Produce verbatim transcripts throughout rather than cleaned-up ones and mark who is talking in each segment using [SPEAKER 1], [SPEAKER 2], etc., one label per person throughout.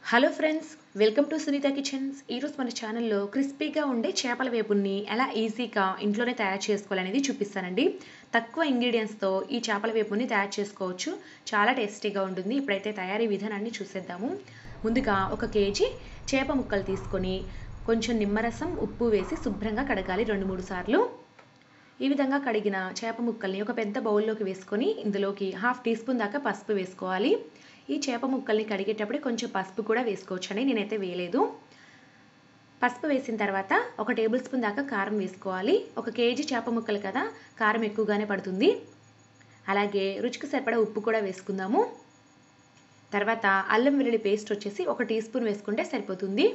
[SPEAKER 1] Hello friends, welcome to Sunitha kitchens. ఈరోజు మన ఛానల్లో క్రిస్పీగా ఉండే చేపల వేపుని ఎలా ఈజీగా ఇంట్లోనే తయారు చేసుకోవాలనేది చూపిస్తానండి. తక్కువ ఇంగ్రీడియంట్స్తో ఈ చేపల వేపుని తయారు చేసుకోవచ్చు. చాలా టేస్టీగా ఉంటుంది. ఇప్పుడైతే తయారీ విధానాన్ని చూసేద్దాము. ముందుగా ఒక కేజీ చేప ముక్కలు తీసుకొని కొంచెం నిమ్మరసం, ఉప్పు వేసి శుభ్రంగా కడగాలి రెండు మూడు సార్లు. ఈ విధంగా కడిగిన చేప ముక్కల్ని ఒక పెద్ద బౌల్లోకి వేసుకొని ఇందులోకి హాఫ్ టీ స్పూన్ దాకా పసుపు వేసుకోవాలి. ఈ చేప ముక్కల్ని కడిగేటప్పుడే కొంచెం పసుపు కూడా వేసుకోవచ్చండి, నేనైతే వేయలేదు. పసుపు వేసిన తర్వాత ఒక టేబుల్ స్పూన్ దాకా కారం వేసుకోవాలి. ఒక కేజీ చేప ముక్కలు కదా, కారం ఎక్కువగానే పడుతుంది. అలాగే రుచికి సరిపడా ఉప్పు కూడా వేసుకుందాము. తర్వాత అల్లం వెల్లుల్లి పేస్ట్ వచ్చేసి ఒక టీ స్పూన్ వేసుకుంటే సరిపోతుంది.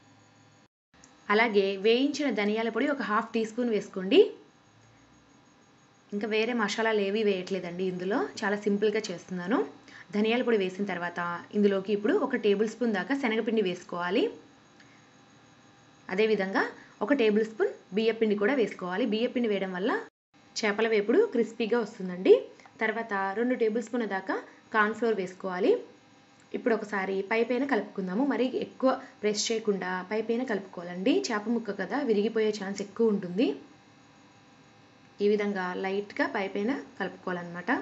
[SPEAKER 1] అలాగే వేయించిన ధనియాల పొడి ఒక హాఫ్ టీ స్పూన్ వేసుకోండి. ఇంకా వేరే మసాలాలు ఏవి వేయట్లేదండి, ఇందులో చాలా సింపుల్గా చేస్తున్నాను. ధనియాల పొడి వేసిన తర్వాత ఇందులోకి ఇప్పుడు ఒక టేబుల్ స్పూన్ దాకా శనగపిండి వేసుకోవాలి. అదేవిధంగా ఒక టేబుల్ స్పూన్ బియ్యపిండి కూడా వేసుకోవాలి. బియ్యపిండి వేయడం వల్ల చేపల వేపుడు క్రిస్పీగా వస్తుందండి. తర్వాత రెండు టేబుల్ స్పూన్ దాకా కార్న్ఫ్లోర్ వేసుకోవాలి. ఇప్పుడు ఒకసారి పై పైన కలుపుకుందాము. మరి ఎక్కువ ప్రెస్ చేయకుండా పై పైన కలుపుకోవాలండి. చేప ముక్క కదా, విరిగిపోయే ఛాన్స్ ఎక్కువ ఉంటుంది. ఈ విధంగా లైట్గా పై పైన కలుపుకోవాలన్నమాట.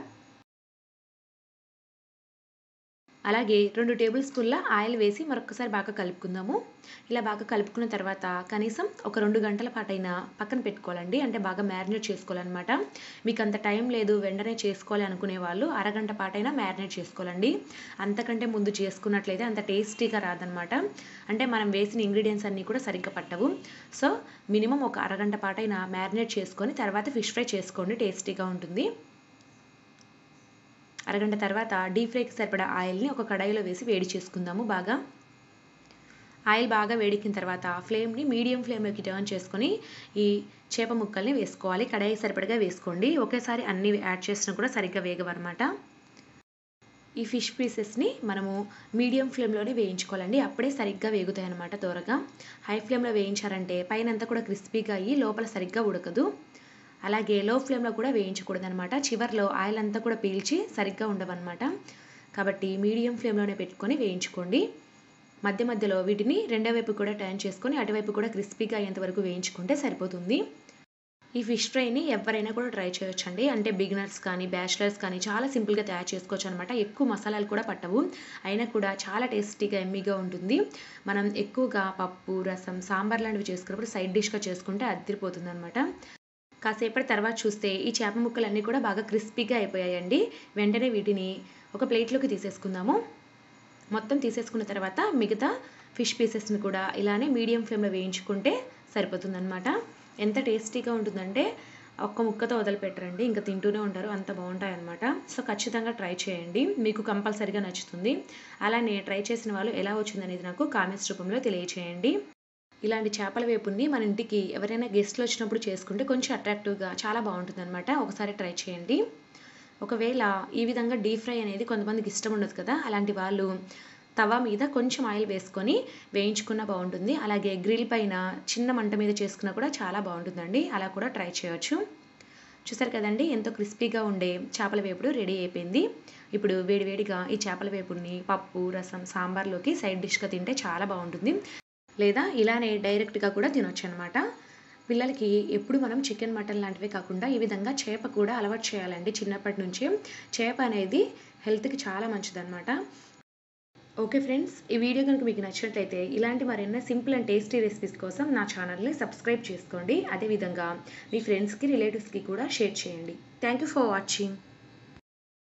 [SPEAKER 1] అలాగే రెండు టేబుల్ స్పూన్ల ఆయిల్ వేసి మరొకసారి బాగా కలుపుకుందాము. ఇలా బాగా కలుపుకున్న తర్వాత కనీసం ఒక రెండు గంటల పాటైనా పక్కన పెట్టుకోవాలండి. అంటే బాగా మ్యారినేట్ చేసుకోవాలన్నమాట. మీకు అంత టైం లేదు, వెంటనే చేసుకోవాలి అనుకునే వాళ్ళు అరగంట పాటైనా మ్యారినేట్ చేసుకోవాలండి. అంతకంటే ముందు చేసుకున్నట్లయితే అంత టేస్టీగా రాదనమాట. అంటే మనం వేసిన ఇంగ్రీడియంట్స్ అన్నీ కూడా సరిగ్గా పట్టవు. సో మినిమం ఒక అరగంట పాటైనా మ్యారినేట్ చేసుకొని తర్వాత ఫిష్ ఫ్రై చేసుకోండి, టేస్టీగా ఉంటుంది. అరగంట తర్వాత డీప్ ఫ్రైకి సరిపడా ఆయిల్ని ఒక కడాయిలో వేసి వేడి చేసుకుందాము. బాగా ఆయిల్ బాగా వేడికిన తర్వాత ఫ్లేమ్ని మీడియం ఫ్లేమ్లోకి టర్న్ చేసుకొని ఈ చేప ముక్కల్ని వేసుకోవాలి. కడాయి సరిపడగా వేసుకోండి. ఒకేసారి అన్ని యాడ్ చేసినా కూడా సరిగ్గా వేగవన్నమాట. ఈ ఫిష్ పీసెస్ని మనము మీడియం ఫ్లేమ్లోనే వేయించుకోవాలండి. అప్పుడే సరిగ్గా వేగుతాయి అన్నమాట త్వరగా. హై ఫ్లేమ్లో వేయించారంటే పైన అంతా కూడా క్రిస్పీగా అయ్యి లోపల సరిగ్గా ఉడకదు. అలాగే లో ఫ్లేమ్లో కూడా వేయించకూడదు అనమాట. చివర్లో ఆయిల్ అంతా కూడా పీల్చి సరిగ్గా ఉండవన్నమాట. కాబట్టి మీడియం ఫ్లేమ్లోనే పెట్టుకొని వేయించుకోండి. మధ్య మధ్యలో వీటిని రెండో వైపు కూడా టర్న్ చేసుకొని అటువైపు కూడా క్రిస్పీగా అయ్యేంత వరకు వేయించుకుంటే సరిపోతుంది. ఈ ఫిష్ ఫ్రైని ఎవరైనా కూడా ట్రై చేయొచ్చండి. అంటే బిగినర్స్ కానీ బ్యాచిలర్స్ కానీ చాలా సింపుల్గా తయారు చేసుకోవచ్చు అనమాట. ఎక్కువ మసాలాలు కూడా పట్టవు, అయినా కూడా చాలా టేస్టీగా ఎమ్మీగా ఉంటుంది. మనం ఎక్కువగా పప్పు, రసం, సాంబార్ లాంటివి చేసుకున్నప్పుడు సైడ్ డిష్గా చేసుకుంటే అదిరిపోతుంది అనమాట. కాసేపటి తర్వాత చూస్తే ఈ చేప ముక్కలన్నీ కూడా బాగా క్రిస్పీగా అయిపోయాయండి. వెంటనే వీటిని ఒక ప్లేట్లోకి తీసేసుకుందాము. మొత్తం తీసేసుకున్న తర్వాత మిగతా ఫిష్ పీసెస్ని కూడా ఇలానే మీడియం ఫ్లేమ్లో వేయించుకుంటే సరిపోతుందన్నమాట. ఎంత టేస్టీగా ఉంటుందంటే ఒక్క ముక్కతో వదిలిపెట్టరండి, ఇంకా తింటూనే ఉంటారు, అంత బాగుంటాయి అన్నమాట. సో ఖచ్చితంగా ట్రై చేయండి, మీకు కంపల్సరీగా నచ్చుతుంది. అలానే ట్రై చేసిన వాళ్ళు ఎలా వచ్చిందనేది నాకు కామెంట్స్ రూపంలో తెలియచేయండి. ఇలాంటి చేపల వేపుని మన ఇంటికి ఎవరైనా గెస్ట్లు వచ్చినప్పుడు చేసుకుంటే కొంచెం అట్రాక్టివ్గా చాలా బాగుంటుంది అనమాట. ఒకసారి ట్రై చేయండి. ఒకవేళ ఈ విధంగా డీప్ ఫ్రై అనేది కొంతమందికి ఇష్టం ఉండదు కదా, అలాంటి వాళ్ళు తవా మీద కొంచెం ఆయిల్ వేసుకొని వేయించుకున్నా బాగుంటుంది. అలాగే గ్రిల్ పైన చిన్న మంట మీద చేసుకున్నా కూడా చాలా బాగుంటుందండి. అలా కూడా ట్రై చేయొచ్చు. చూసారు కదండి, ఎంతో క్రిస్పీగా ఉండే చేపల వేపుడు రెడీ అయిపోయింది. ఇప్పుడు వేడివేడిగా ఈ చేపల వేపుడిని పప్పు, రసం, సాంబార్లోకి సైడ్ డిష్గా తింటే చాలా బాగుంటుంది. లేదా ఇలానే డైరెక్ట్గా కూడా తినొచ్చు అనమాట. పిల్లలకి ఎప్పుడు మనం చికెన్, మటన్ లాంటివే కాకుండా ఈ విధంగా చేప కూడా అలవాటు చేయాలండి చిన్నప్పటి నుంచి. చేప అనేది హెల్త్కి చాలా మంచిదన్నమాట. ఓకే ఫ్రెండ్స్, ఈ వీడియో కనుక మీకు నచ్చినట్లయితే ఇలాంటి మరెన్నో సింపుల్ అండ్ టేస్టీ రెసిపీస్ కోసం నా ఛానల్ని సబ్స్క్రైబ్ చేసుకోండి. అదేవిధంగా మీ ఫ్రెండ్స్కి, రిలేటివ్స్కి కూడా షేర్ చేయండి. Thank you for watching.